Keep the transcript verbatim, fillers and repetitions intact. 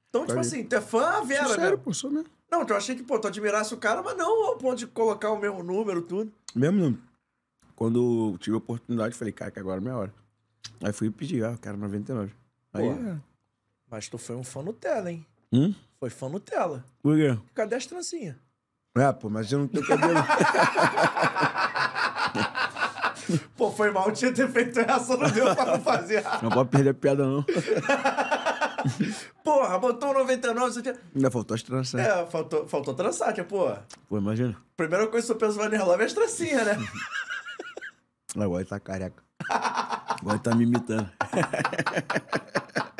Então, tipo assim, tu é fã, Vera, Sou né? sério, pô, sou mesmo. Não, eu achei que, pô, tu admirasse o cara, mas não ao ponto de colocar o mesmo número, tudo. Mesmo não. Quando eu tive a oportunidade, falei, cara, que agora é minha hora. Aí fui pedir, ah, cara, noventa e nove. Aí, Pô, é. mas tu foi um fã Nutella, hein? Hum? Foi fã Nutella. Por quê? Cadê as trancinhas? É, pô, mas eu não tenho cabelo. Pô, foi mal, tinha ter feito essa, não deu pra não fazer. Não pode perder a piada, não. Porra, botou noventa e nove, você tinha... Ainda faltou as tranças. É, faltou, faltou trançar, tia, pô. Pô, imagina. Primeira coisa que você pensa Vanilla Love é as trancinhas, né? Agora ele tá careca. Agora ele tá me imitando.